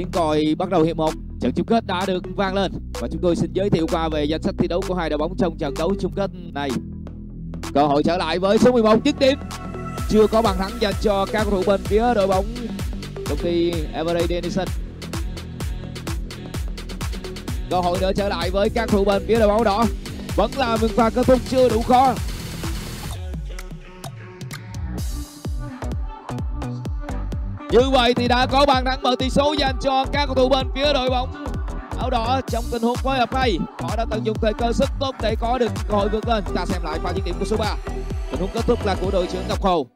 Tiếng còi bắt đầu hiệp 1. Trận chung kết đã được vang lên và chúng tôi xin giới thiệu qua về danh sách thi đấu của hai đội bóng trong trận đấu chung kết này. Cơ hội trở lại với số 11 dứt điểm. Chưa có bàn thắng dành cho các cầu thủ bên phía đội bóng công ty Every Denison. Cơ hội nữa trở lại với các cầu thủ bên phía đội bóng đỏ. Vẫn là một pha kết thúc chưa đủ khó. Như vậy thì đã có bàn thắng mở tỷ số dành cho các cầu thủ bên phía đội bóng áo đỏ trong tình huống phối hợp hay. Họ đã tận dụng thời cơ rất tốt để có được cơ hội vượt lên. Ta xem lại pha dứt điểm của số 3. Tình huống kết thúc là của đội trưởng Ngọc Hồ.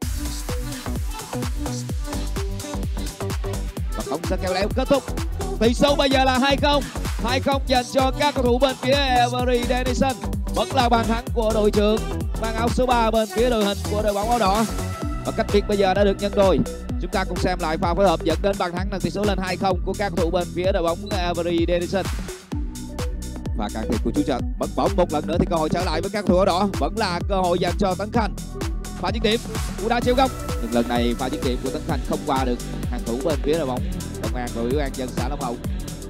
Và bóng sẽ kéo léo kết thúc. Tỷ số bây giờ là 2-0. 2-0 dành cho các cầu thủ bên phía Every Denison. Vẫn là bàn thắng của đội trưởng mang áo số 3 bên phía đội hình của đội bóng áo đỏ. Và cách biệt bây giờ đã được nhân đôi. Chúng ta cùng xem lại pha phối hợp dẫn đến bàn thắng nâng tỷ số lên 2-0 của các cầu thủ bên phía đội bóng Every Denison. Và can thiệp của chủ trận. Mất bóng một lần nữa thì cơ hội trở lại với các cầu thủ áo đỏ. Vẫn là cơ hội dành cho Tấn Khanh. Pha dứt điểm cú đá treo góc. Nhưng lần này pha dứt điểm của Tấn Khanh không qua được hàng thủ bên phía đội bóng công an và ủy ban dân xã Long Hậu.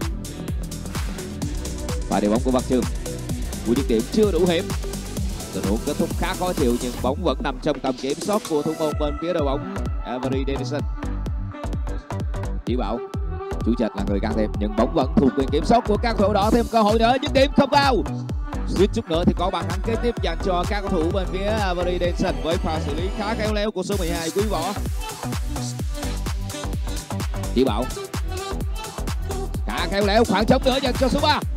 Và điều bóng của Văn Trường. Cú dứt điểm chưa đủ hiểm. Tình huống kết thúc khá khó chịu nhưng bóng vẫn nằm trong tầm kiểm soát của thủ môn bên phía đội bóng Every Denison. Chỉ bảo chủ trạch là người can thiệp nhưng bóng vẫn thuộc quyền kiểm soát của các cầu thủ đỏ. Thêm cơ hội nữa, dứt điểm không vào. Suýt chút nữa thì có bàn thắng kế tiếp dành cho các cầu thủ bên phía Every Denison với pha xử lý khá khéo léo của số 12 Quý Võ. Chỉ bảo khá khéo léo, khoảng trống nữa dành cho số 3.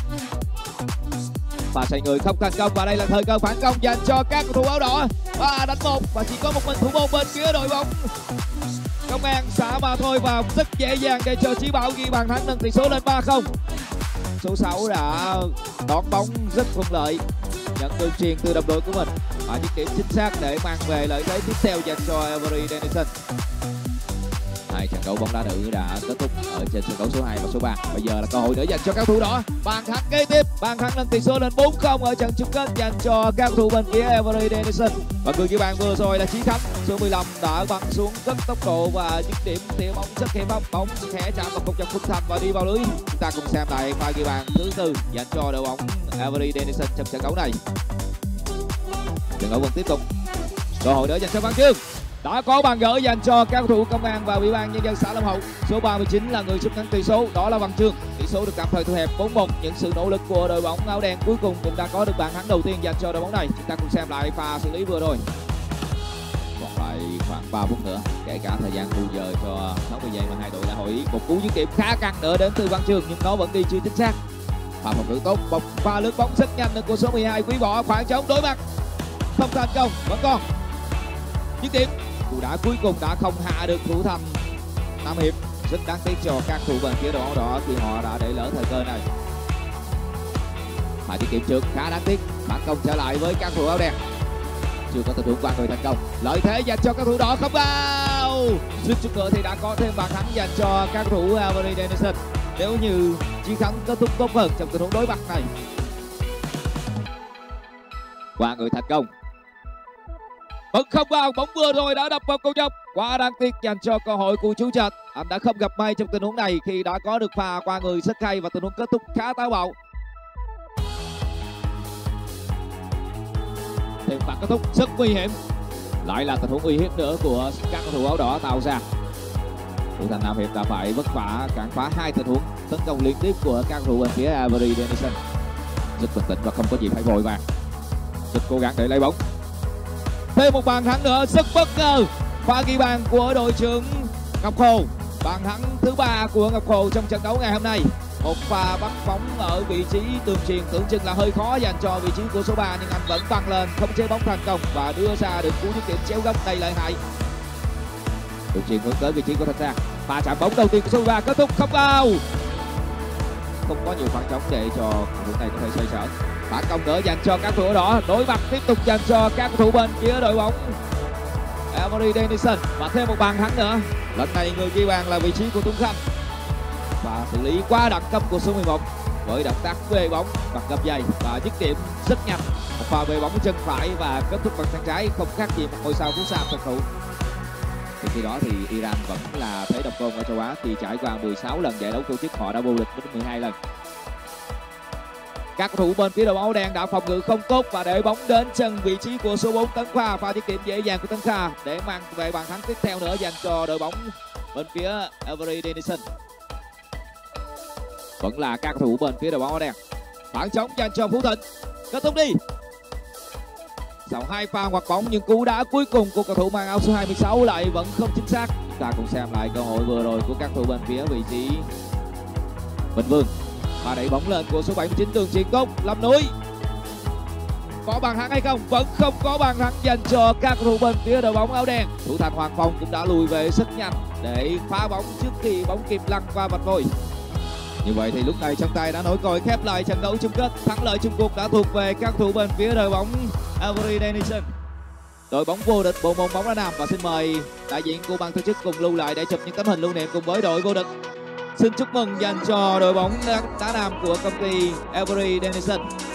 Và xoay người không thành công và đây là thời cơ phản công dành cho các cầu thủ áo đỏ. Và đánh một và chỉ có một mình thủ môn bên phía đội bóng công an xã mà thôi và rất dễ dàng để cho Chí Bảo ghi bàn thắng nâng tỷ số lên 3-0. Số 6 đã đón bóng rất thuận lợi, nhận đường truyền từ đồng đội của mình và dứt điểm chính xác để mang về lợi thế tiếp theo dành cho Every Denison. Hai trận đấu bóng đá nữ đã kết thúc ở trên sân đấu số 2 và số 3. Bây giờ là cơ hội nữa dành cho các cầu thủ đỏ. Bàn thắng kế tiếp, bàn thắng nâng tỷ số lên 4-0 ở trận chung kết dành cho các cầu thủ bên phía Every Denison. Và người ghi bàn vừa rồi là Chí Khánh, số 15 đã bắn xuống rất tốc độ và dứt điểm tỉa bóng rất hiểm hóc, bóng khẽ chạm vào khung thành khung thành và đi vào lưới. Chúng ta cùng xem lại pha ghi bàn thứ 4 dành cho đội bóng Every Denison trong trận đấu này. Trận đấu vẫn tiếp tục. Cơ hội nữa dành cho Văn Chương. Đã có bàn gỡ dành cho các cầu thủ công an và ủy ban nhân dân xã Long Hậu. Số 39 là người rút ngắn tỷ số, đó là Văn Chương. Tỷ số được tạm thời thu hẹp 4-1. Những sự nỗ lực của đội bóng áo đen cuối cùng cũng đã có được bàn thắng đầu tiên dành cho đội bóng này. Chúng ta cùng xem lại pha xử lý vừa rồi. Còn lại khoảng 3 phút nữa, kể cả thời gian bù giờ cho 60 giây mà hai đội đã hội ý. Một cú dứt điểm khá căng nữa đến từ Văn Chương nhưng nó vẫn đi chưa chính xác. Pha phòng ngự tốt, một pha lướt bóng rất nhanh của số 12 Quý Võ, khoảng trống đối mặt không thành công, vẫn còn dứt điểm. Cú đá cuối cùng đã không hạ được thủ thành Nam Hiệp. Rất đáng tiếc cho các thủ bên phía đội áo đỏ khi họ đã để lỡ thời cơ này. Mà dứt điểm trước khá đáng tiếc. Phản công trở lại với các thủ áo đen. Chưa có tình huống qua người thành công. Lợi thế dành cho các thủ đỏ không vào. Suýt chút nữa thì đã có thêm bàn thắng dành cho các thủ Every Denison. Nếu như chiến thắng kết thúc tốt hơn trong tình huống đối mặt này. Qua người thành công. Vẫn không vào, bóng vừa rồi đã đập vào cầu dọc. Quá đáng tiếc dành cho cơ hội của chủ trạch. Anh đã không gặp may trong tình huống này khi đã có được pha qua người rất hay và tình huống kết thúc khá táo bạo. Thêm pha kết thúc rất nguy hiểm. Lại là tình huống uy hiếp nữa của các cầu thủ áo đỏ tạo ra. Thủ thành Nam Hiệp đã phải vất vả cản phá hai tình huống tấn công liên tiếp của các cầu thủ bên phía Every Denison. Rất bình tĩnh và không có gì phải vội vàng. Rất cố gắng để lấy bóng. Thêm một bàn thắng nữa rất bất ngờ. Pha ghi bàn của đội trưởng Ngọc Hồ. Bàn thắng thứ 3 của Ngọc Hồ trong trận đấu ngày hôm nay. Một pha bắt bóng ở vị trí tường truyền tưởng chừng là hơi khó dành cho vị trí của số 3 nhưng anh vẫn băng lên khống chế bóng thành công và đưa ra được cú dứt điểm chéo góc đầy lợi hại. Tường truyền hướng tới vị trí của Thanh Sang. Pha chạm bóng đầu tiên của số 3 kết thúc không vào. Không có nhiều khoảng trống để cho đội này có thể xoay sở. Phản công nữa dành cho các thủ đỏ, đối mặt tiếp tục dành cho các cầu thủ bên phía đội bóng Every Denison và thêm một bàn thắng nữa. Lần này người ghi bàn là vị trí của Tuấn Khanh và xử lý quá đẳng cấp của số 11 với động tác về bóng bằng gập dày và dứt điểm rất nhanh. Một pha về bóng chân phải và kết thúc bằng chân trái không khác gì một ngôi sao phú Sam thật thủ. Thì khi đó thì Iran vẫn là thế độc tôn ở châu Á khi trải qua 16 lần giải đấu tổ chức, họ đã vô địch đến 12 lần. Các cầu thủ bên phía đội bóng áo đen đã phòng ngự không tốt và để bóng đến chân vị trí của số 4 Tấn Khoa, pha dứt điểm dễ dàng của Tấn Khoa để mang về bàn thắng tiếp theo nữa dành cho đội bóng bên phía Avery Dennison. Vẫn là các cầu thủ bên phía đội bóng áo đen. Phản trống dành cho Phú Thịnh, kết thúc đi. Sau 2 pha ngoặt bóng nhưng cú đá cuối cùng của cầu thủ mang áo số 26 lại vẫn không chính xác. Chúng ta cùng xem lại cơ hội vừa rồi của các cầu thủ bên phía vị trí Bình Vương. Và đẩy bóng lên của số 79 Tường Triển Cốc, Lâm Núi. Có bàn thắng hay không? Vẫn không có bàn thắng dành cho các cầu thủ bên phía đội bóng áo đen. Thủ thành Hoàng Phong cũng đã lùi về rất nhanh để phá bóng trước khi bóng kịp lăn qua vạch vôi. Như vậy thì lúc này trọng tài đã nổi còi khép lại trận đấu chung kết. Thắng lợi chung cuộc đã thuộc về các cầu thủ bên phía đội bóng Avery Dennison, đội bóng vô địch bộ môn bóng đá nam. Và xin mời đại diện của ban tổ chức cùng lưu lại để chụp những tấm hình lưu niệm cùng với đội vô địch. Xin chúc mừng dành cho đội bóng đá nam của công ty Avery Dennison.